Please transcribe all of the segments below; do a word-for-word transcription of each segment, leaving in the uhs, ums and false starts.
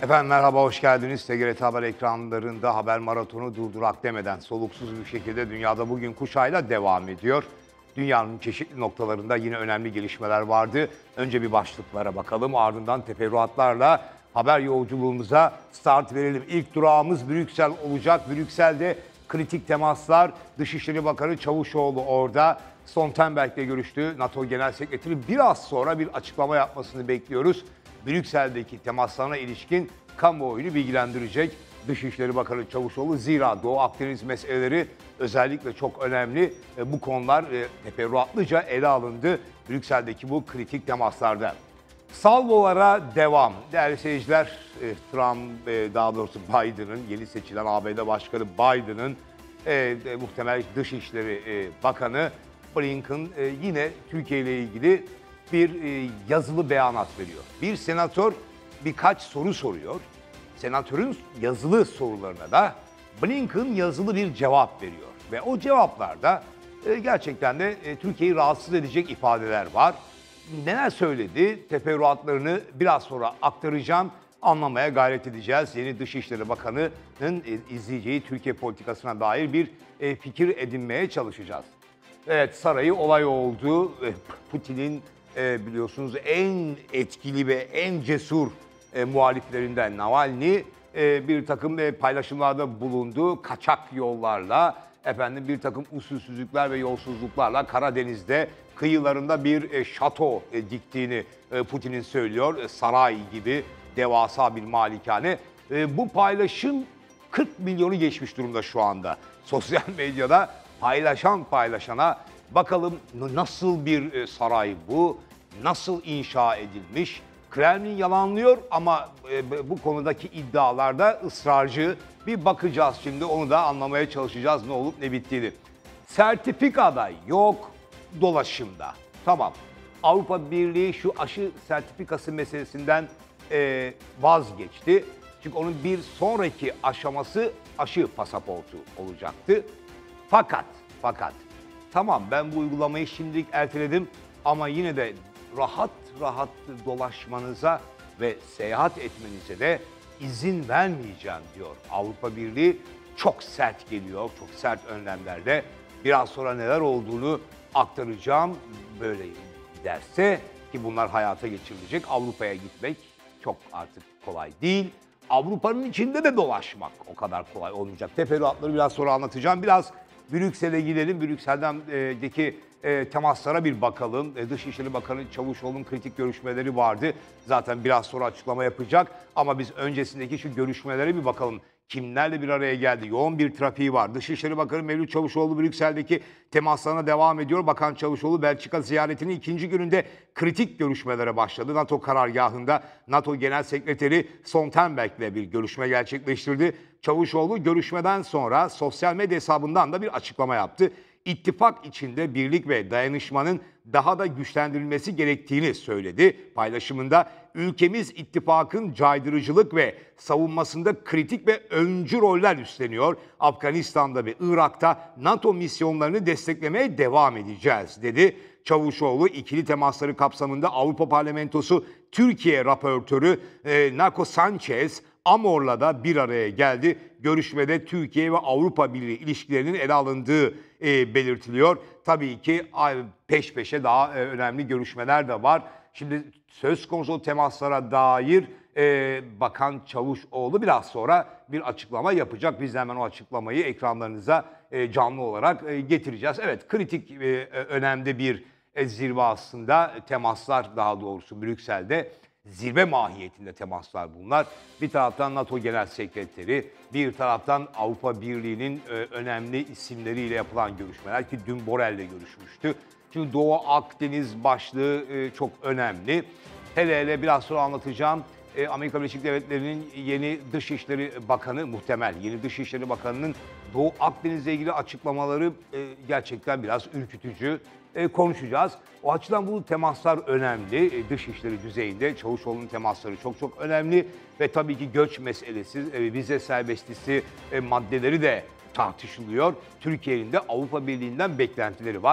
Efendim merhaba, hoş geldiniz. T G R T Haber ekranlarında haber maratonu durdurak demeden soluksuz bir şekilde dünyada bugün kuşağıyla devam ediyor. Dünyanın çeşitli noktalarında yine önemli gelişmeler vardı. Önce bir başlıklara bakalım, ardından teferruatlarla haber yolculuğumuza start verelim. İlk durağımız Brüksel olacak. Brüksel'de kritik temaslar, Dışişleri Bakanı Çavuşoğlu orada. Stoltenberg'le görüştü. NATO Genel Sekreteri biraz sonra bir açıklama yapmasını bekliyoruz. Brüksel'deki temaslarına ilişkin kamuoyunu bilgilendirecek Dışişleri Bakanı Çavuşoğlu. Zira Doğu Akdeniz meseleleri özellikle çok önemli. Bu konular teferruatlıca ele alındı Brüksel'deki bu kritik temaslarda. Salvolara devam. Değerli seyirciler, Trump, daha doğrusu Biden'ın, yeni seçilen A B D Başkanı Biden'ın e, muhtemel Dışişleri e, Bakanı Blinken e, yine Türkiye ile ilgili bir e, yazılı beyanat veriyor. Bir senatör birkaç soru soruyor. Senatörün yazılı sorularına da Blinken yazılı bir cevap veriyor. Ve o cevaplarda e, gerçekten de e, Türkiye'yi rahatsız edecek ifadeler var. Neler söyledi? Teferruatlarını biraz sonra aktaracağım. Anlamaya gayret edeceğiz. Yeni Dışişleri Bakanı'nın e, izleyeceği Türkiye politikasına dair bir e, fikir edinmeye çalışacağız. Evet, sarayı olay oldu. Putin'in e, biliyorsunuz en etkili ve en cesur e, muhaliflerinden Navalny e, bir takım e, paylaşımlarda bulundu. Kaçak yollarla, efendim bir takım usulsüzlükler ve yolsuzluklarla Karadeniz'de kıyılarında bir e, şato e, diktiğini e, Putin'in söylüyor. E, saray gibi devasa bir malikane. E, bu paylaşım kırk milyonu geçmiş durumda şu anda. Sosyal medyada paylaşan paylaşana bakalım nasıl bir saray bu, nasıl inşa edilmiş. Kremlin yalanlıyor ama bu konudaki iddialarda ısrarcı. Bir bakacağız şimdi, onu da anlamaya çalışacağız ne olup ne bittiğini. Sertifikada yok, dolaşımda. Tamam, Avrupa Birliği şu aşı sertifikası meselesinden e, vazgeçti. Çünkü onun bir sonraki aşaması aşı pasaportu olacaktı. Fakat, fakat tamam ben bu uygulamayı şimdilik erteledim ama yine de rahat rahat dolaşmanıza ve seyahat etmenize de izin vermeyeceğim diyor Avrupa Birliği. Çok sert geliyor, çok sert önlemlerle. Biraz sonra neler olduğunu aktaracağım. Böyle giderse ki bunlar hayata geçirilecek, Avrupa'ya gitmek çok artık kolay değil. Avrupa'nın içinde de dolaşmak o kadar kolay olmayacak. Teferruatları biraz sonra anlatacağım. Biraz Brüksel'e gidelim. Brüksel'deki e, temaslara bir bakalım. E, Dışişleri Bakanı Çavuşoğlu'nun kritik görüşmeleri vardı. Zaten biraz sonra açıklama yapacak. Ama biz öncesindeki şu görüşmelere bir bakalım. Kimlerle bir araya geldi? Yoğun bir trafiği var. Dışişleri Bakanı Mevlüt Çavuşoğlu Brüksel'deki temaslarına devam ediyor. Bakan Çavuşoğlu Belçika ziyaretinin ikinci gününde kritik görüşmelere başladı. NATO karargahında NATO Genel Sekreteri Stoltenberg'le bir görüşme gerçekleştirdi. Çavuşoğlu görüşmeden sonra sosyal medya hesabından da bir açıklama yaptı. İttifak içinde birlik ve dayanışmanın daha da güçlendirilmesi gerektiğini söyledi. Paylaşımında ülkemiz ittifakın caydırıcılık ve savunmasında kritik ve öncü roller üstleniyor. Afganistan'da ve Irak'ta NATO misyonlarını desteklemeye devam edeceğiz dedi. Çavuşoğlu ikili temasları kapsamında Avrupa Parlamentosu Türkiye raportörü e, Nako Sanchez Amor'la da bir araya geldi. Görüşmede Türkiye ve Avrupa Birliği ilişkilerinin ele alındığı e, belirtiliyor. Tabii ki peş peşe daha e, önemli görüşmeler de var. Şimdi söz konusu temaslara dair e, Bakan Çavuşoğlu biraz sonra bir açıklama yapacak. Biz de hemen o açıklamayı ekranlarınıza e, canlı olarak e, getireceğiz. Evet, kritik e, önemli bir e, zirve aslında. Temaslar daha doğrusu Brüksel'de. Zirve mahiyetinde temaslar bunlar. Bir taraftan NATO Genel Sekreteri, bir taraftan Avrupa Birliği'nin e, önemli isimleriyle yapılan görüşmeler ki dün Borrell'le görüşmüştü. Çünkü Doğu Akdeniz başlığı e, çok önemli. Hele hele biraz sonra anlatacağım. E, Amerika Birleşik Devletleri'nin yeni Dışişleri Bakanı, muhtemel yeni Dışişleri Bakanı'nın Doğu Akdeniz'le ilgili açıklamaları e, gerçekten biraz ürkütücü. E, konuşacağız. O açıdan bu temaslar önemli. E, Dışişleri düzeyinde Çavuşoğlu'nun temasları çok çok önemli. Ve tabii ki göç meselesi, e, vize serbestisi e, maddeleri de tartışılıyor. Türkiye'nin de Avrupa Birliği'nden beklentileri var.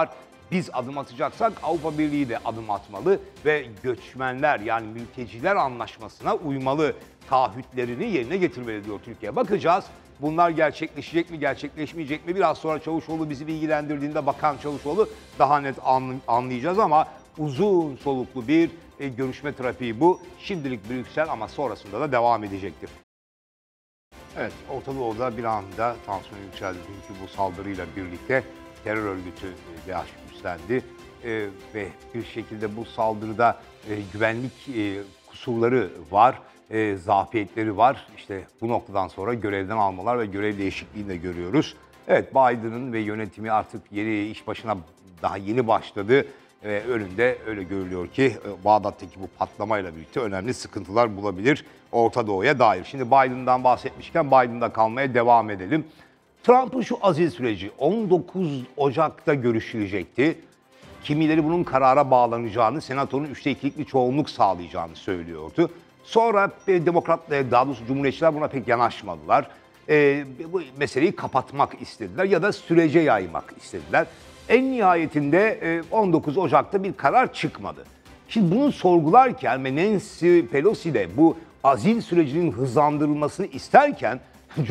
Biz adım atacaksak Avrupa Birliği de adım atmalı ve göçmenler yani mülteciler anlaşmasına uymalı taahhütlerini yerine getirmeli diyor Türkiye. Bakacağız bunlar gerçekleşecek mi gerçekleşmeyecek mi? Biraz sonra Çavuşoğlu bizi bilgilendirdiğinde Bakan Çavuşoğlu daha net anlayacağız ama uzun soluklu bir e, görüşme trafiği bu. Şimdilik Brüksel ama sonrasında da devam edecektir. Evet, Orta Doğu'da bir anda tansiyon yükseldi. Çünkü bu saldırıyla birlikte terör örgütü DAEŞ üstlendi. E, ve bir şekilde bu saldırıda e, güvenlik e, kusurları var, e, zafiyetleri var. İşte bu noktadan sonra görevden almalar ve görev değişikliğini de görüyoruz. Evet, Biden'ın ve yönetimi artık yeni iş başına daha yeni başladı. Ve önünde öyle görülüyor ki Bağdat'taki bu patlamayla birlikte önemli sıkıntılar bulabilir Orta Doğu'ya dair. Şimdi Biden'dan bahsetmişken Biden'da kalmaya devam edelim. Trump'ın şu azil süreci on dokuz Ocak'ta görüşülecekti. Kimileri bunun karara bağlanacağını, Senato'nun üçte ikilik bir çoğunluk sağlayacağını söylüyordu. Sonra Demokratlar, daha doğrusu Cumhuriyetçiler buna pek yanaşmadılar. E, bu meseleyi kapatmak istediler ya da sürece yaymak istediler. En nihayetinde on dokuz Ocak'ta bir karar çıkmadı. Şimdi bunu sorgularken ve Nancy Pelosi de bu azil sürecinin hızlandırılmasını isterken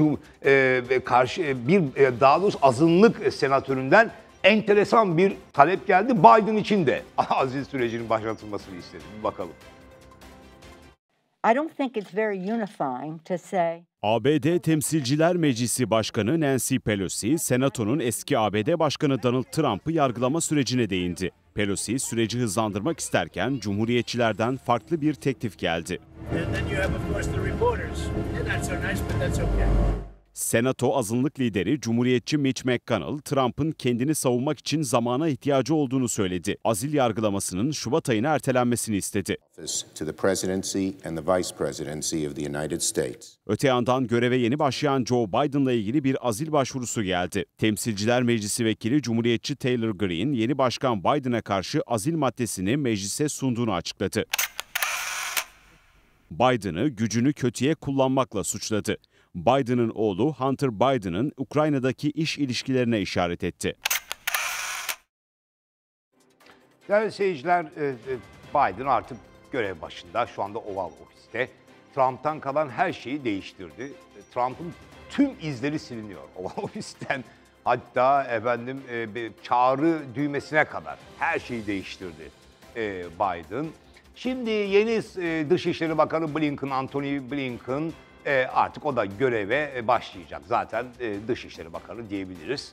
karşı bir daha doğrusu azınlık senatöründen enteresan bir talep geldi. Biden için de azil sürecinin başlatılmasını istedi. Bir bakalım. I don't think it's very unifying to say A B D Temsilciler Meclisi Başkanı Nancy Pelosi, Senato'nun eski A B D Başkanı Donald Trump'ı yargılama sürecine değindi. Pelosi süreci hızlandırmak isterken Cumhuriyetçilerden farklı bir teklif geldi. Senato azınlık lideri Cumhuriyetçi Mitch McConnell, Trump'ın kendini savunmak için zamana ihtiyacı olduğunu söyledi. Azil yargılamasının Şubat ayına ertelenmesini istedi. Öte yandan göreve yeni başlayan Joe Biden'la ilgili bir azil başvurusu geldi. Temsilciler Meclisi Vekili Cumhuriyetçi Taylor Greene, yeni başkan Biden'a karşı azil maddesini meclise sunduğunu açıkladı. Biden'ı gücünü kötüye kullanmakla suçladı. Biden'ın oğlu Hunter Biden'ın Ukrayna'daki iş ilişkilerine işaret etti. Değerli seyirciler, Biden artık görev başında, şu anda Oval Ofis'te. Trump'tan kalan her şeyi değiştirdi. Trump'ın tüm izleri siliniyor Oval Ofis'ten. Hatta efendim çağrı düğmesine kadar her şeyi değiştirdi Biden. Şimdi yeni Dışişleri Bakanı Blinken, Antony Blinken artık o da göreve başlayacak. Zaten Dışişleri Bakanı diyebiliriz.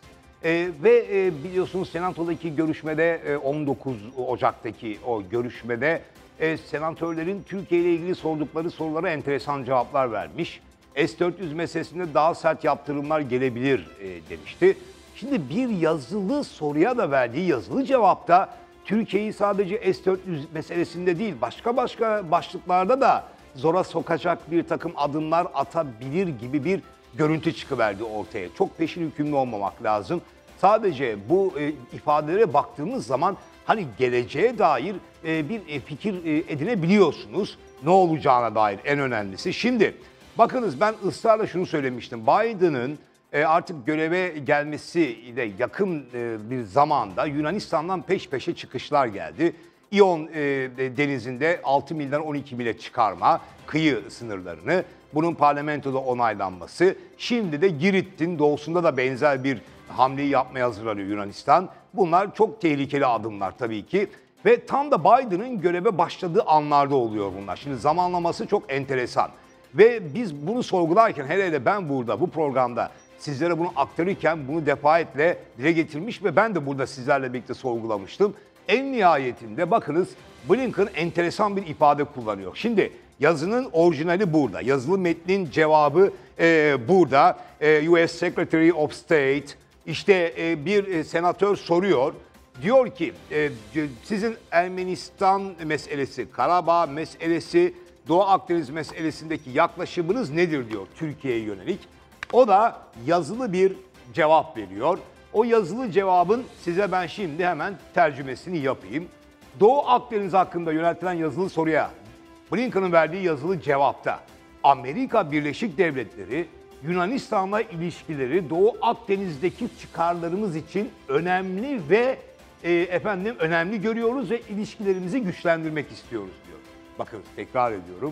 Ve biliyorsunuz Senato'daki görüşmede on dokuz Ocak'taki o görüşmede senatörlerin Türkiye ile ilgili sordukları sorulara enteresan cevaplar vermiş. S dört yüz meselesinde daha sert yaptırımlar gelebilir demişti. Şimdi bir yazılı soruya da verdiği yazılı cevapta Türkiye'yi sadece S dört yüz meselesinde değil başka başka başlıklarda da zora sokacak bir takım adımlar atabilir gibi bir görüntü çıkıverdi ortaya. Çok peşin hükümlü olmamak lazım. Sadece bu e, ifadelere baktığımız zaman hani geleceğe dair e, bir e, fikir e, edinebiliyorsunuz. Ne olacağına dair en önemlisi. Şimdi bakınız ben ısrarla şunu söylemiştim. Biden'ın e, artık göreve gelmesiyle yakın e, bir zamanda Yunanistan'dan peş peşe çıkışlar geldi. İyon e, denizinde altı milden on iki mile çıkarma kıyı sınırlarını, bunun parlamentoda onaylanması, şimdi de Girit'in doğusunda da benzer bir hamleyi yapmaya hazırlanıyor Yunanistan. Bunlar çok tehlikeli adımlar tabii ki ve tam da Biden'ın göreve başladığı anlarda oluyor bunlar. Şimdi zamanlaması çok enteresan ve biz bunu sorgularken hele hele ben burada bu programda sizlere bunu aktarırken bunu defaatle dile getirmiş ve ben de burada sizlerle birlikte sorgulamıştım. En nihayetinde bakınız Blinken enteresan bir ifade kullanıyor. Şimdi yazının orijinali burada. Yazılı metnin cevabı e, burada. E, U S Secretary of State işte e, bir e, senatör soruyor. Diyor ki e, sizin Ermenistan meselesi, Karabağ meselesi, Doğu Akdeniz meselesindeki yaklaşımınız nedir diyor Türkiye'ye yönelik. O da yazılı bir cevap veriyor. O yazılı cevabın size ben şimdi hemen tercümesini yapayım. Doğu Akdeniz hakkında yöneltilen yazılı soruya Blinken'ın verdiği yazılı cevapta Amerika Birleşik Devletleri Yunanistan'la ilişkileri Doğu Akdeniz'deki çıkarlarımız için önemli ve e, efendim önemli görüyoruz ve ilişkilerimizi güçlendirmek istiyoruz diyor. Bakın tekrar ediyorum.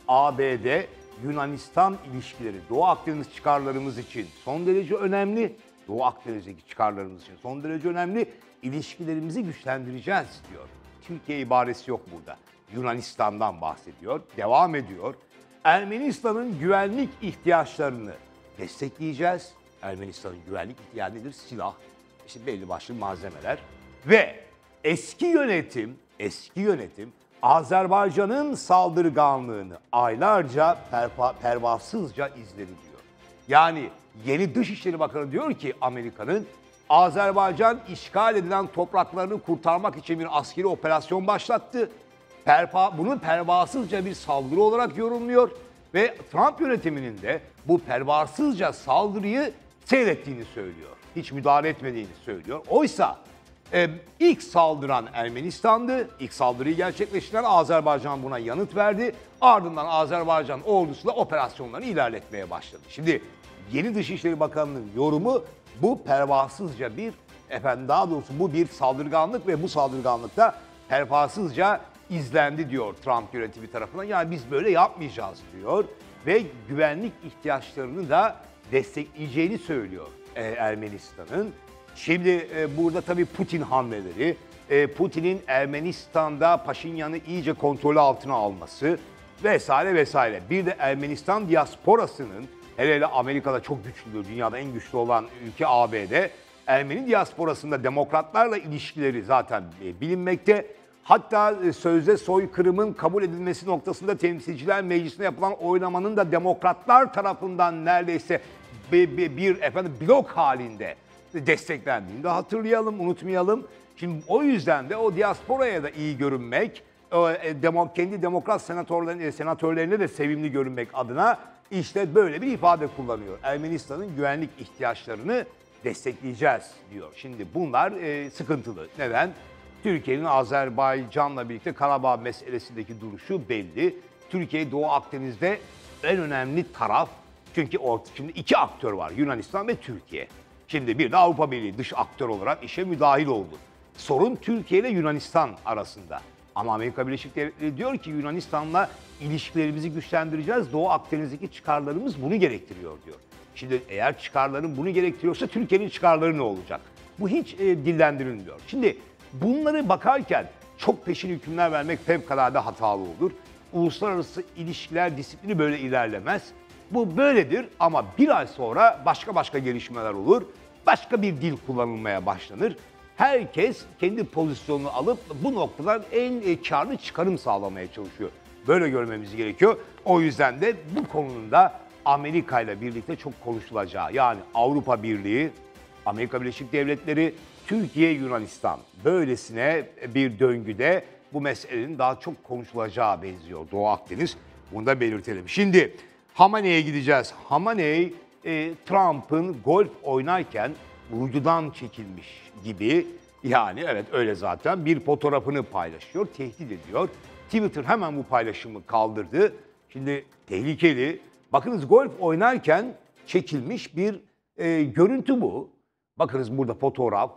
A B D Yunanistan ilişkileri Doğu Akdeniz çıkarlarımız için son derece önemli. Doğu Akdeniz'deki çıkarlarımız için son derece önemli. İlişkilerimizi güçlendireceğiz diyor. Türkiye ibaresi yok burada. Yunanistan'dan bahsediyor. Devam ediyor. Ermenistan'ın güvenlik ihtiyaçlarını destekleyeceğiz. Ermenistan'ın güvenlik ihtiyacı nedir? Silah, işte belli başlı malzemeler. Ve eski yönetim, eski yönetim Azerbaycan'ın saldırganlığını aylarca perva, pervasızca izledi diyor. Yani yeni Dışişleri Bakanı diyor ki Amerika'nın Azerbaycan işgal edilen topraklarını kurtarmak için bir askeri operasyon başlattı. Perva, bunu pervasızca bir saldırı olarak yorumluyor ve Trump yönetiminin de bu pervasızca saldırıyı seyrettiğini söylüyor. Hiç müdahale etmediğini söylüyor. Oysa e, ilk saldıran Ermenistan'dı. İlk saldırıyı gerçekleştiren Azerbaycan buna yanıt verdi. Ardından Azerbaycan ordusu da operasyonlarını ilerletmeye başladı. Şimdi yeni Dışişleri Bakanı'nın yorumu bu pervasızca bir, efendim daha doğrusu bu bir saldırganlık ve bu saldırganlıkta pervasızca izlendi diyor Trump yönetimi tarafından. Yani biz böyle yapmayacağız diyor ve güvenlik ihtiyaçlarını da destekleyeceğini söylüyor e, Ermenistan'ın. Şimdi e, burada tabii Putin hamleleri, e, Putin'in Ermenistan'da Paşinyan'ı iyice kontrolü altına alması vesaire vesaire. Bir de Ermenistan diasporasının, hele hele Amerika'da çok güçlüdür, dünyada en güçlü olan ülke A B D, Ermeni diasporasında demokratlarla ilişkileri zaten e, bilinmekte. Hatta e, sözde soykırımın kabul edilmesi noktasında Temsilciler Meclisi'nde yapılan oylamanın da demokratlar tarafından neredeyse bir, bir, bir efendim blok halinde desteklendiğini de hatırlayalım, unutmayalım. Şimdi o yüzden de o diasporaya da iyi görünmek, o, e, demo, kendi demokrat senatörlerine, senatörlerine de sevimli görünmek adına işte böyle bir ifade kullanıyor. Ermenistan'ın güvenlik ihtiyaçlarını destekleyeceğiz diyor. Şimdi bunlar e, sıkıntılı. Neden? Türkiye'nin Azerbaycan'la birlikte Karabağ meselesindeki duruşu belli. Türkiye Doğu Akdeniz'de en önemli taraf. Çünkü orta, şimdi iki aktör var, Yunanistan ve Türkiye. Şimdi bir de Avrupa Birliği dış aktör olarak işe müdahil oldu. Sorun Türkiye ile Yunanistan arasında. Ama Amerika Birleşik Devletleri diyor ki Yunanistan'la ilişkilerimizi güçlendireceğiz. Doğu Akdeniz'deki çıkarlarımız bunu gerektiriyor diyor. Şimdi eğer çıkarların bunu gerektiriyorsa Türkiye'nin çıkarları ne olacak? Bu hiç e, dillendirilmiyor. Şimdi bunları bakarken çok peşin hükümler vermek fevkalade hatalı olur. Uluslararası ilişkiler disiplini böyle ilerlemez. Bu böyledir ama bir ay sonra başka başka gelişmeler olur. Başka bir dil kullanılmaya başlanır. Herkes kendi pozisyonunu alıp bu noktadan en karlı çıkarım sağlamaya çalışıyor. Böyle görmemiz gerekiyor. O yüzden de bu konunun da Amerika ile birlikte çok konuşulacağı, yani Avrupa Birliği, Amerika Birleşik Devletleri, Türkiye, Yunanistan böylesine bir döngüde bu meselenin daha çok konuşulacağı benziyor Doğu Akdeniz. Bunu da belirtelim. Şimdi Hamaney'e gideceğiz. Hamaney, e, Trump'ın golf oynarken uydudan çekilmiş gibi, yani evet öyle zaten, bir fotoğrafını paylaşıyor, tehdit ediyor. Twitter hemen bu paylaşımı kaldırdı. Şimdi tehlikeli. Bakınız golf oynarken çekilmiş bir e, görüntü bu. Bakınız burada fotoğraf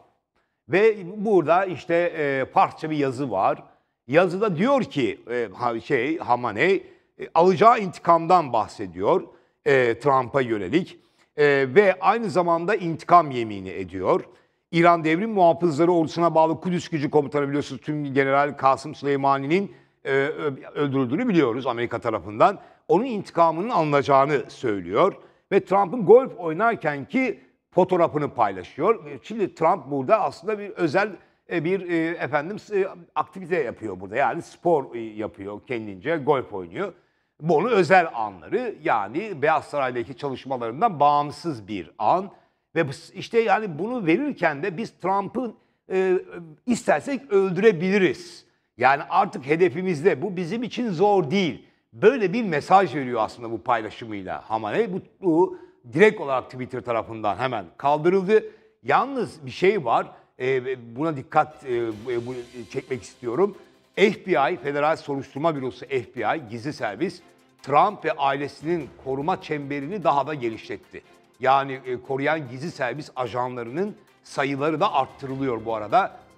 ve burada işte e, parça bir yazı var. Yazıda diyor ki e, şey Hamaney e, alacağı intikamdan bahsediyor e, Trump'a yönelik e, ve aynı zamanda intikam yemini ediyor. İran Devrim Muhafızları Ordusu'na bağlı Kudüs Gücü Komutanı, biliyorsunuz tüm General Kasım Süleymani'nin e, öldürüldüğünü biliyoruz Amerika tarafından. Onun intikamının alınacağını söylüyor ve Trump'ın golf oynarken ki fotoğrafını paylaşıyor. Şimdi Trump burada aslında bir özel bir efendim aktivite yapıyor burada. Yani spor yapıyor kendince, golf oynuyor. Bu onun özel anları, yani Beyaz Saray'daki çalışmalarından bağımsız bir an. Ve işte yani bunu verirken de biz Trump'ı e, istersek öldürebiliriz. Yani artık hedefimizde, bu bizim için zor değil. Böyle bir mesaj veriyor aslında bu paylaşımıyla Hamaney. Bu, bu direkt olarak Twitter tarafından hemen kaldırıldı. Yalnız bir şey var, e, buna dikkat e, bu, çekmek istiyorum. F B I, Federal Soruşturma Bürosu F B I, gizli servis, Trump ve ailesinin koruma çemberini daha da genişletti. Yani e, koruyan gizli servis ajanlarının sayıları da arttırılıyor bu arada.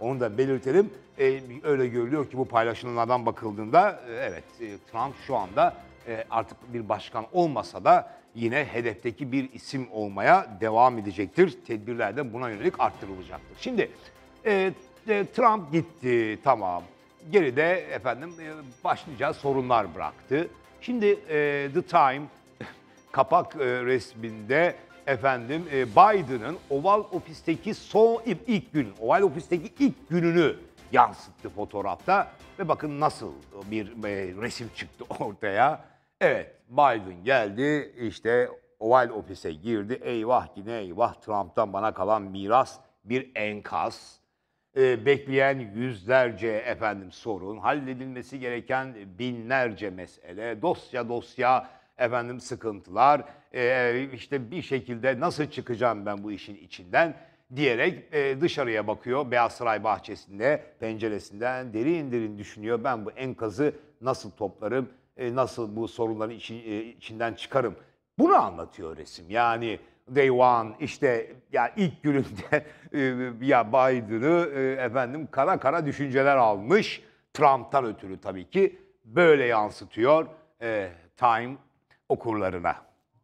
Onu da belirtelim. E, öyle görülüyor ki bu paylaşılanlardan bakıldığında e, evet e, Trump şu anda e, artık bir başkan olmasa da yine hedefteki bir isim olmaya devam edecektir. Tedbirler de buna yönelik arttırılacaktır. Şimdi e, e, Trump gitti, tamam. Geride efendim e, başlıca sorunlar bıraktı. Şimdi e, The Time kapak e, resminde efendim e, Biden'ın Oval Ofis'teki son ilk, ilk gün, Oval Ofis'teki ilk gününü yansıttı fotoğrafta ve bakın nasıl bir e, resim çıktı ortaya. Evet, Biden geldi, işte Oval Ofis'e girdi. Eyvah yine eyvah, Trump'tan bana kalan miras bir enkaz. Ee, bekleyen yüzlerce efendim sorun, halledilmesi gereken binlerce mesele, dosya dosya efendim sıkıntılar, ee, işte bir şekilde nasıl çıkacağım ben bu işin içinden diyerek e, dışarıya bakıyor. Beyaz Saray bahçesinde penceresinden derin derin düşünüyor. Ben bu enkazı nasıl toplarım, e, nasıl bu sorunların içi, e, içinden çıkarım. Bunu anlatıyor resim. Yani Day One, işte ya ilk gününde e, ya Biden'ı e, efendim kara kara düşünceler almış. Trump'tan ötürü tabii ki böyle yansıtıyor e, Time okurlarına.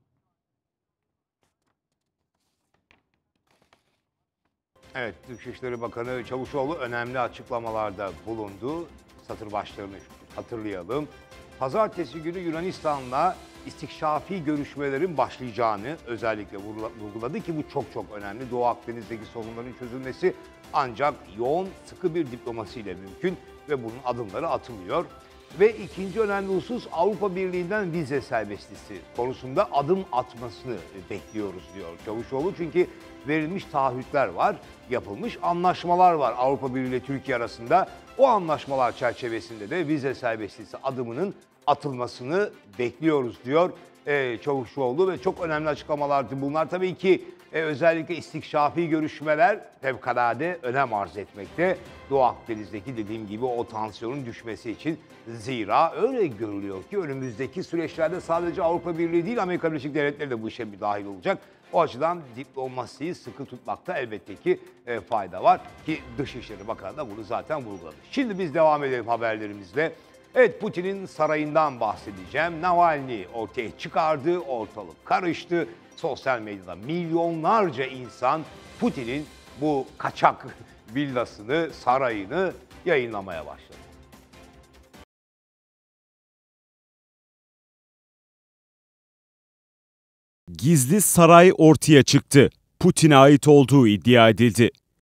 Evet, Dışişleri Bakanı Çavuşoğlu önemli açıklamalarda bulundu. Satır başlarını hatırlayalım. Pazartesi günü Yunanistan'la istikşafi görüşmelerin başlayacağını özellikle vurguladı ki bu çok çok önemli. Doğu Akdeniz'deki sorunların çözülmesi ancak yoğun, sıkı bir diplomasiyle mümkün ve bunun adımları atılıyor. Ve ikinci önemli husus Avrupa Birliği'nden vize serbestisi konusunda adım atmasını bekliyoruz diyor Çavuşoğlu. Çünkü verilmiş taahhütler var, yapılmış anlaşmalar var Avrupa Birliği ile Türkiye arasında. O anlaşmalar çerçevesinde de vize serbestisi adımının atılmasını bekliyoruz diyor e, Çavuşoğlu ve çok önemli açıklamalardı bunlar. Tabii ki e, özellikle istikşafi görüşmeler fevkalade önem arz etmekte. Doğu Akdeniz'deki dediğim gibi o tansiyonun düşmesi için. Zira öyle görülüyor ki önümüzdeki süreçlerde sadece Avrupa Birliği değil Amerika Birleşik Devletleri de bu işe bir dahil olacak. O açıdan diplomasiyi sıkı tutmakta elbette ki e, fayda var ki Dışişleri Bakanı da bunu zaten vurguladı. Şimdi biz devam edelim haberlerimizle. Evet, Putin'in sarayından bahsedeceğim. Navalny ortaya çıkardı, ortalık karıştı. Sosyal medyada milyonlarca insan Putin'in bu kaçak villasını, sarayını yayınlamaya başladı. Gizli saray ortaya çıktı. Putin'e ait olduğu iddia edildi.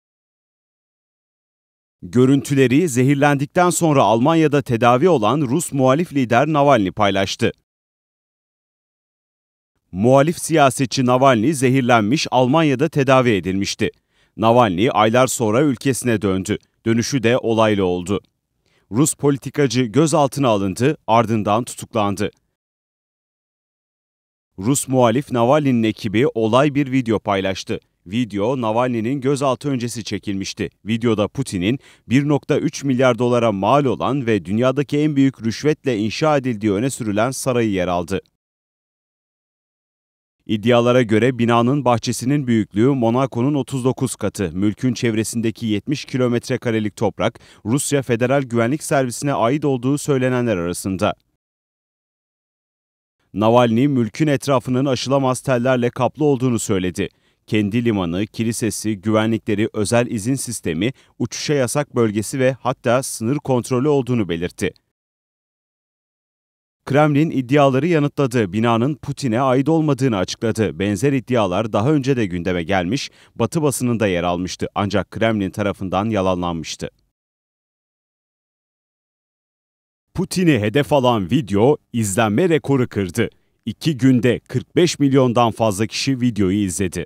Görüntüleri zehirlendikten sonra Almanya'da tedavi olan Rus muhalif lider Navalny paylaştı. Muhalif siyasetçi Navalny zehirlenmiş, Almanya'da tedavi edilmişti. Navalny aylar sonra ülkesine döndü. Dönüşü de olaylı oldu. Rus politikacı gözaltına alındı, ardından tutuklandı. Rus muhalif Navalny'nin ekibi olay bir video paylaştı. Video, Navalny'nin gözaltı öncesi çekilmişti. Videoda Putin'in bir nokta üç milyar dolara mal olan ve dünyadaki en büyük rüşvetle inşa edildiği öne sürülen sarayı yer aldı. İddialara göre binanın bahçesinin büyüklüğü Monaco'nun otuz dokuz katı. Mülkün çevresindeki yetmiş kilometre karelik toprak, Rusya Federal Güvenlik Servisi'ne ait olduğu söylenenler arasında. Navalny, mülkün etrafının aşılamaz tellerle kaplı olduğunu söyledi. Kendi limanı, kilisesi, güvenlikleri, özel izin sistemi, uçuşa yasak bölgesi ve hatta sınır kontrolü olduğunu belirtti. Kremlin iddiaları yanıtladı. Binanın Putin'e ait olmadığını açıkladı. Benzer iddialar daha önce de gündeme gelmiş, Batı basınında yer almıştı. Ancak Kremlin tarafından yalanlanmıştı. Putin'i hedef alan video izlenme rekoru kırdı. İki günde kırk beş milyondan fazla kişi videoyu izledi.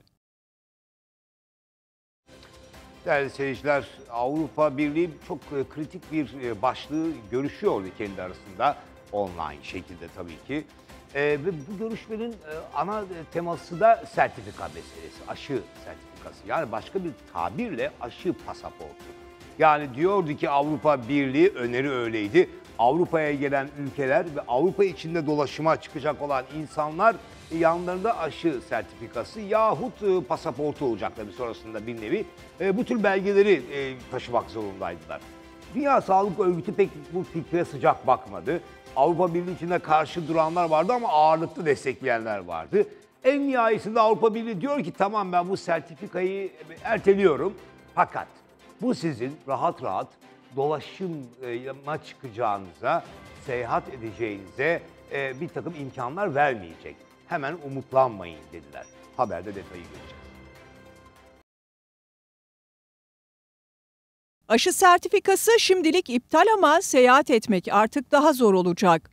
Değerli seyirciler, Avrupa Birliği çok kritik bir başlığı görüşüyordu kendi arasında. Online şekilde tabii ki. Ee, ve bu görüşmenin ana teması da sertifika meselesi, aşı sertifikası. Yani başka bir tabirle aşı pasaportu. Yani diyordu ki Avrupa Birliği, öneri öyleydi. Avrupa'ya gelen ülkeler ve Avrupa içinde dolaşıma çıkacak olan insanlar e, yanlarında aşı sertifikası yahut e, pasaportu olacak tabii sonrasında bir nevi. E, bu tür belgeleri e, taşımak zorundaydılar. Dünya Sağlık Örgütü pek bu fikre sıcak bakmadı. Avrupa Birliği içinde karşı duranlar vardı ama ağırlıklı destekleyenler vardı. En nihayetinde Avrupa Birliği diyor ki tamam ben bu sertifikayı erteliyorum. Fakat bu sizin rahat rahat dolaşıma çıkacağınıza, seyahat edeceğinize e, bir takım imkanlar vermeyecek. Hemen umutlanmayın dediler. Haberde detayı göreceğiz. Aşı sertifikası şimdilik iptal ama seyahat etmek artık daha zor olacak.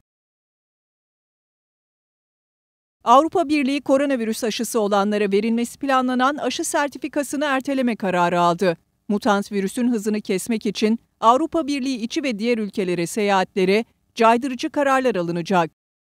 Avrupa Birliği koronavirüs aşısı olanlara verilmesi planlanan aşı sertifikasını erteleme kararı aldı. Mutant virüsün hızını kesmek için Avrupa Birliği içi ve diğer ülkelere seyahatlere caydırıcı kararlar alınacak.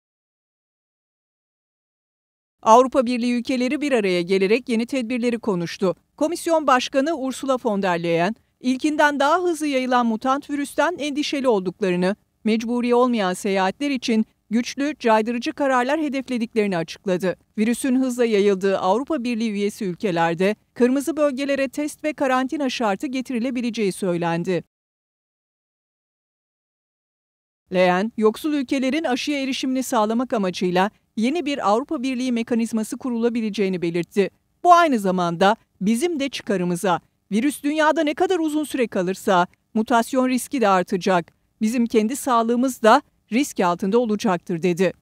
Avrupa Birliği ülkeleri bir araya gelerek yeni tedbirleri konuştu. Komisyon Başkanı Ursula von der Leyen, ilkinden daha hızlı yayılan mutant virüsten endişeli olduklarını, mecburi olmayan seyahatler için güçlü, caydırıcı kararlar hedeflediklerini açıkladı. Virüsün hızla yayıldığı Avrupa Birliği üyesi ülkelerde kırmızı bölgelere test ve karantina şartı getirilebileceği söylendi. Leyen, yoksul ülkelerin aşıya erişimini sağlamak amacıyla yeni bir Avrupa Birliği mekanizması kurulabileceğini belirtti. Bu aynı zamanda bizim de çıkarımıza. Virüs dünyada ne kadar uzun süre kalırsa mutasyon riski de artacak. Bizim kendi sağlığımız da risk altında olacaktır dedi.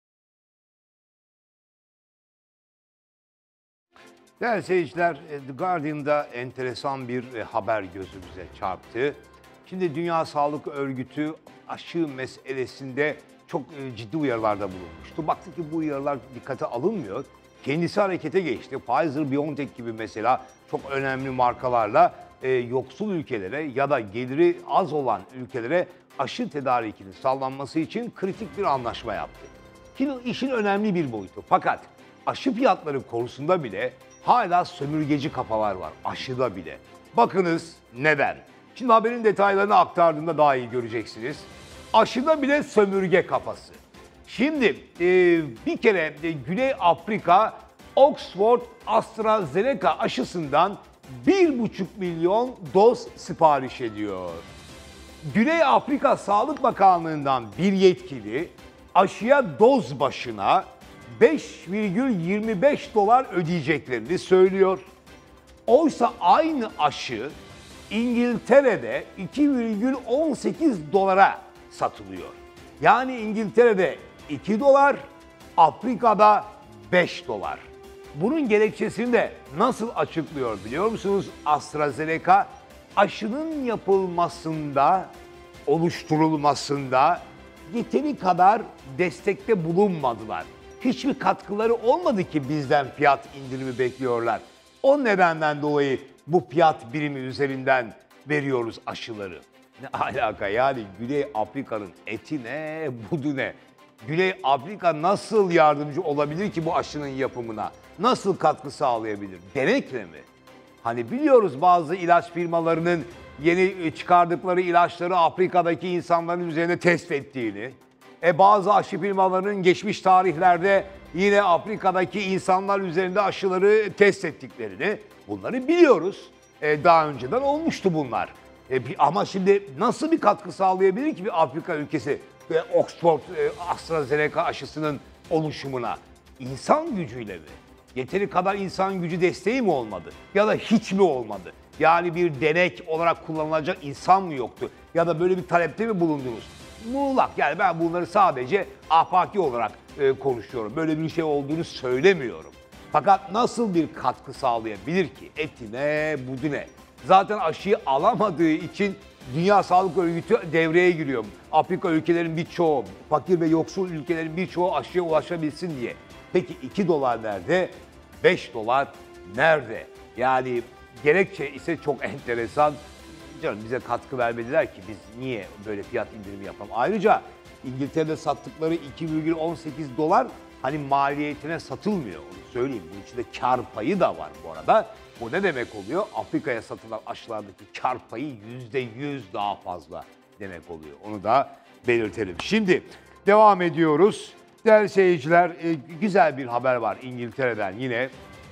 Değerli seyirciler, The Guardian'da enteresan bir haber gözümüze çarptı. Şimdi Dünya Sağlık Örgütü aşı meselesinde çok ciddi uyarılarda bulunmuştu. Baktı ki bu uyarılar dikkate alınmıyor. Kendisi harekete geçti. Pfizer-BioNTech gibi mesela çok önemli markalarla e, yoksul ülkelere ya da geliri az olan ülkelere aşı tedarikinin sağlanması için kritik bir anlaşma yaptı. Şimdi işin önemli bir boyutu. Fakat aşı fiyatları konusunda bile hala sömürgeci kafalar var. Aşıda bile. Bakınız neden? Şimdi haberin detaylarını aktardığımda daha iyi göreceksiniz. Aşıda bile sömürge kafası. Şimdi e, bir kere e, Güney Afrika Oxford AstraZeneca aşısından bir buçuk milyon doz sipariş ediyor. Güney Afrika Sağlık Bakanlığı'ndan bir yetkili aşıya doz başına beş virgül yirmi beş dolar ödeyeceklerini söylüyor. Oysa aynı aşı İngiltere'de iki virgül on sekiz dolara satılıyor. Yani İngiltere'de iki dolar, Afrika'da beş dolar. Bunun gerekçesini de nasıl açıklıyor biliyor musunuz? AstraZeneca aşının yapılmasında, oluşturulmasında yeteri kadar destekte bulunmadılar. Hiçbir katkıları olmadı ki bizden fiyat indirimi bekliyorlar. O nedenden dolayı bu fiyat birimi üzerinden veriyoruz aşıları. Ne alaka yani Güney Afrika'nın eti ne, budu ne? Güney Afrika nasıl yardımcı olabilir ki bu aşının yapımına? Nasıl katkı sağlayabilir? Denekle mi? Hani biliyoruz bazı ilaç firmalarının yeni çıkardıkları ilaçları Afrika'daki insanların üzerine test ettiğini. E bazı aşı firmalarının geçmiş tarihlerde yine Afrika'daki insanlar üzerinde aşıları test ettiklerini. Bunları biliyoruz. E daha önceden olmuştu bunlar. E, ama şimdi nasıl bir katkı sağlayabilir ki bir Afrika ülkesi e, Oxford e, AstraZeneca aşısının oluşumuna? İnsan gücüyle mi? Yeteri kadar insan gücü desteği mi olmadı? Ya da hiç mi olmadı? Yani bir denek olarak kullanılacak insan mı yoktu? Ya da böyle bir talepte mi bulundunuz? Muğlak yani ben bunları sadece afaki olarak e, konuşuyorum. Böyle bir şey olduğunu söylemiyorum. Fakat nasıl bir katkı sağlayabilir ki? Etine, budune. Zaten aşıyı alamadığı için Dünya Sağlık Örgütü devreye giriyor. Afrika ülkelerin birçoğu, fakir ve yoksul ülkelerin birçoğu aşıya ulaşabilsin diye. Peki iki dolar nerede? beş dolar nerede? Yani gerekçe ise çok enteresan. Canım bize katkı vermediler ki biz niye böyle fiyat indirimi yapalım? Ayrıca İngiltere'de sattıkları iki virgül on sekiz dolar hani maliyetine satılmıyor onu söyleyeyim. Bunun içinde kar payı da var bu arada. Bu ne demek oluyor? Afrika'ya satılan aşılardaki kar payı yüzde yüz daha fazla demek oluyor. Onu da belirtelim. Şimdi devam ediyoruz. Değerli seyirciler, e, güzel bir haber var İngiltere'den yine.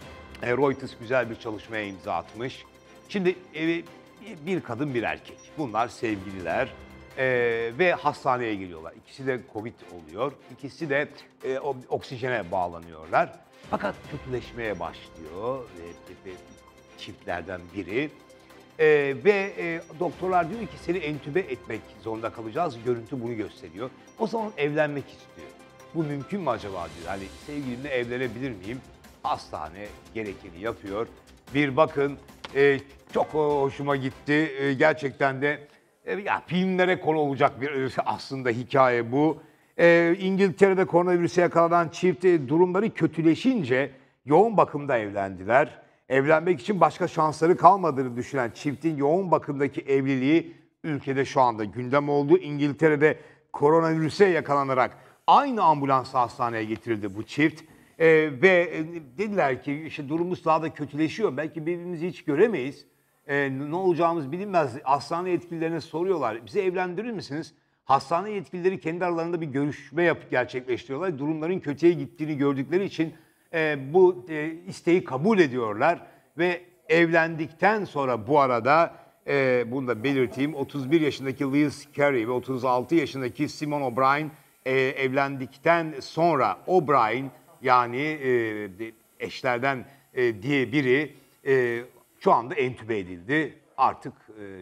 E, Reuters güzel bir çalışmaya imza atmış. Şimdi e, bir kadın bir erkek. Bunlar sevgililer e, ve hastaneye geliyorlar. İkisi de Covid oluyor. İkisi de e, o- oksijene bağlanıyorlar. Fakat kötüleşmeye başlıyor e, e, çiftlerden biri. E, ve e, doktorlar diyor ki seni entübe etmek zorunda kalacağız. Görüntü bunu gösteriyor. O zaman evlenmek istiyor. Bu mümkün mü acaba diyor. Hani sevgilimle evlenebilir miyim? Hastane gerekeni yapıyor. Bir bakın e, çok hoşuma gitti. E, gerçekten de e, ya filmlere konu olacak bir e, aslında hikaye bu. E, İngiltere'de koronavirüse yakalanan çift e, durumları kötüleşince yoğun bakımda evlendiler. Evlenmek için başka şansları kalmadığını düşünen çiftin yoğun bakımdaki evliliği ülkede şu anda gündem oldu. İngiltere'de koronavirüse yakalanarak aynı ambulans hastaneye getirildi bu çift. Ee, ve e, dediler ki işte durumumuz daha da kötüleşiyor. Belki birbirimizi hiç göremeyiz. Ee, ne olacağımız bilinmez. Hastane yetkililerine soruyorlar. Bizi evlendirir misiniz? Hastane yetkilileri kendi aralarında bir görüşme yapıp gerçekleştiriyorlar. Durumların kötüye gittiğini gördükleri için e, bu e, isteği kabul ediyorlar. Ve evlendikten sonra bu arada e, bunu da belirteyim. otuz bir yaşındaki Liz Carey ve otuz altı yaşındaki Simon O'Brien e, evlendikten sonra O'Brien yani e, eşlerden e, diye biri e, şu anda entübe edildi. Artık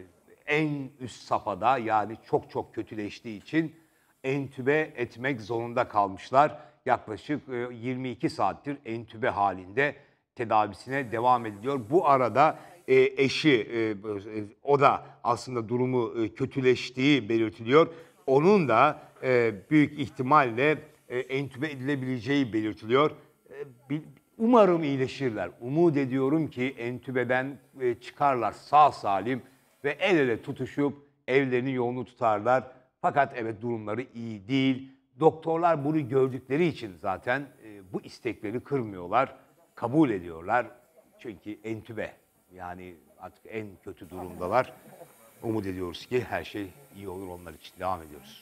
e, en üst safhada yani çok çok kötüleştiği için entübe etmek zorunda kalmışlar. Yaklaşık e, yirmi iki saattir entübe halinde tedavisine devam ediliyor. Bu arada e, eşi e, o da aslında durumu e, kötüleştiği belirtiliyor. Onun da e, büyük ihtimalle e, entübe edilebileceği belirtiliyor. E, bil- umarım iyileşirler. Umut ediyorum ki entübeden e, çıkarlar sağ salim ve el ele tutuşup evlerini yolunu tutarlar. Fakat evet durumları iyi değil. Doktorlar bunu gördükleri için zaten e, bu istekleri kırmıyorlar, kabul ediyorlar. Çünkü entübe yani artık en kötü durumdalar. Umut ediyoruz ki her şey iyi olur onlar için. Devam ediyoruz.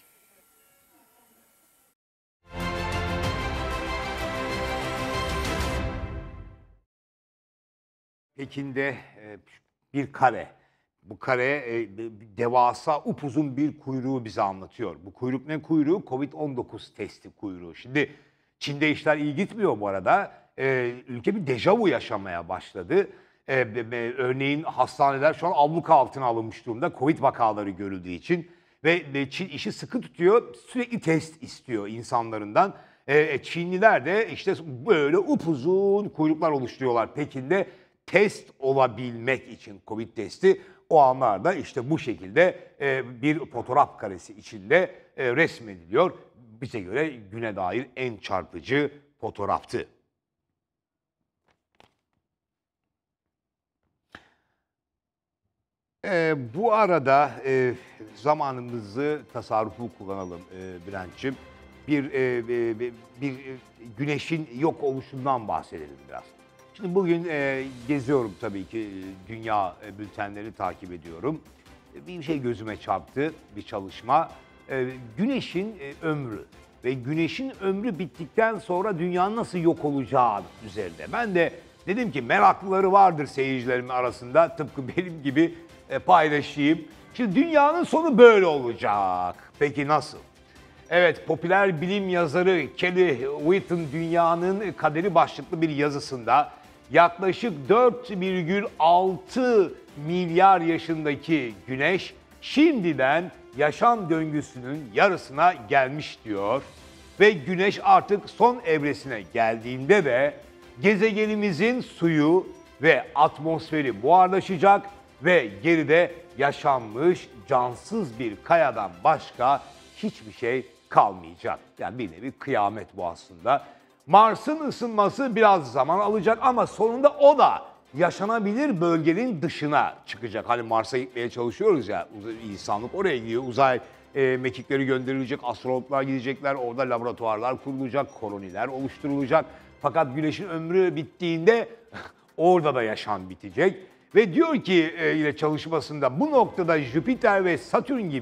Pekin'de e, bir kare. Bu kare e, devasa upuzun bir kuyruğu bize anlatıyor. Bu kuyruk ne kuyruğu? Covid on dokuz testi kuyruğu. Şimdi Çin'de işler iyi gitmiyor bu arada. E, ülke bir dejavu yaşamaya başladı. E, be- be- örneğin hastaneler şu an abluka altına alınmış durumda Covid vakaları görüldüğü için. Ve e, Çin işi sıkı tutuyor, sürekli test istiyor insanlarından. E, Çinliler de işte böyle upuzun kuyruklar oluşturuyorlar Pekin'de. Test olabilmek için Covid testi o anlarda işte bu şekilde e, bir fotoğraf karesi içinde e, resmediliyor. Bize göre güne dair en çarpıcı fotoğraftı. E, bu arada e, zamanımızı tasarruflu kullanalım e, Bülent'ciğim. Bir, e, e, bir, bir e, güneşin yok oluşundan bahsedelim biraz. Şimdi bugün e, geziyorum tabii ki e, dünya e, bültenleri takip ediyorum. E, bir şey gözüme çarptı, bir çalışma. E, güneşin e, ömrü ve güneşin ömrü bittikten sonra dünyanın nasıl yok olacağı üzerinde. Ben de dedim ki meraklıları vardır seyircilerimin arasında tıpkı benim gibi e, paylaşayım. Şimdi dünyanın sonu böyle olacak. Peki nasıl? Evet, popüler bilim yazarı Kelly Wheaton Dünyanın Kaderi başlıklı bir yazısında yaklaşık dört virgül altı milyar yaşındaki Güneş şimdiden yaşam döngüsünün yarısına gelmiş diyor. Ve Güneş artık son evresine geldiğinde de gezegenimizin suyu ve atmosferi buharlaşacak ve geride yaşanmış cansız bir kayadan başka hiçbir şey kalmayacak. Yani bir nevi kıyamet bu aslında. Mars'ın ısınması biraz zaman alacak ama sonunda o da yaşanabilir bölgenin dışına çıkacak. Hani Mars'a gitmeye çalışıyoruz ya, insanlık oraya gidiyor. Uzay e, mekikleri gönderilecek, astronotlar gidecekler, orada laboratuvarlar kurulacak, koloniler oluşturulacak. Fakat Güneş'in ömrü bittiğinde orada da yaşam bitecek. Ve diyor ki e, yine çalışmasında bu noktada Jüpiter ve Satürn gibi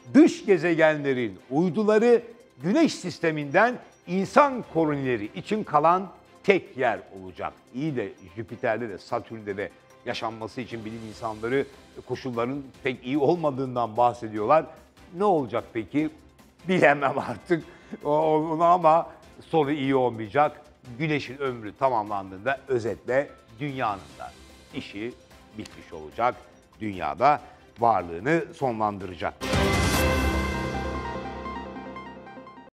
dış gezegenlerin uyduları Güneş sisteminden insan kolonileri için kalan tek yer olacak. İyi de Jüpiter'de de Satürn'de de yaşanması için bilim insanları koşulların pek iyi olmadığından bahsediyorlar. Ne olacak peki? Bilemem artık onu ama sonu iyi olmayacak. Güneşin ömrü tamamlandığında özetle dünyanın da işi bitmiş olacak. Dünyada varlığını sonlandıracak.